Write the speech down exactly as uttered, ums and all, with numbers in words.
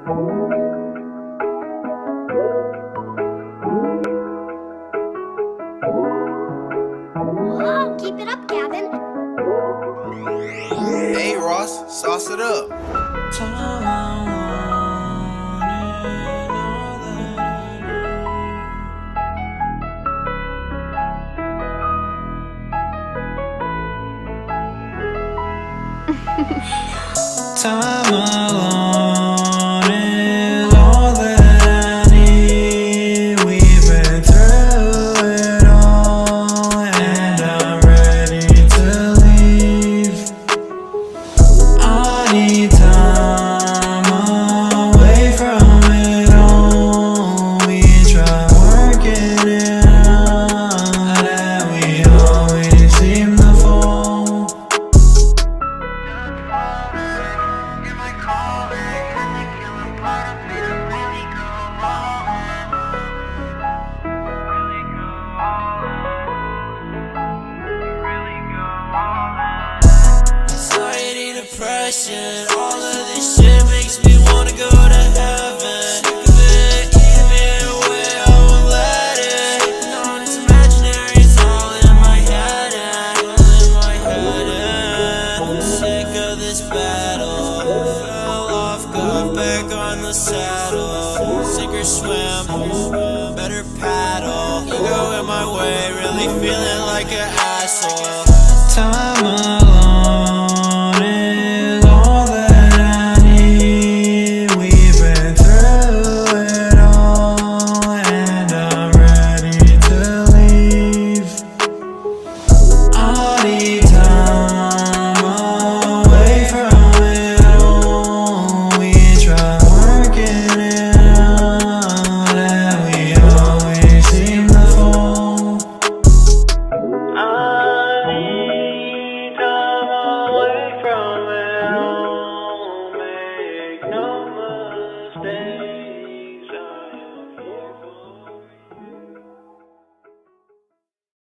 Whoa, keep it up, Gavin. Hey, Ross, sauce it up. Time alone is all that I need. We've been through it all, and I'm ready to leave. I need time away from it all. We try working it out, and we always seem to fall. Depression, all of this shit makes me wanna go to heaven. Sick of it, even away, I won't let it. Sleeping on its imaginary, it's all in my head, and all in my head, and I'm sick of this battle. Fell off, got back on the saddle. Sink or swim, better paddle. You go in my way, really feeling like an asshole. Time alone is all that I need. We've been through it all, and I'm ready to leave. I need time away from it all. We try working it out, and we always seem to fall. I need time away from it all. Make no mistake.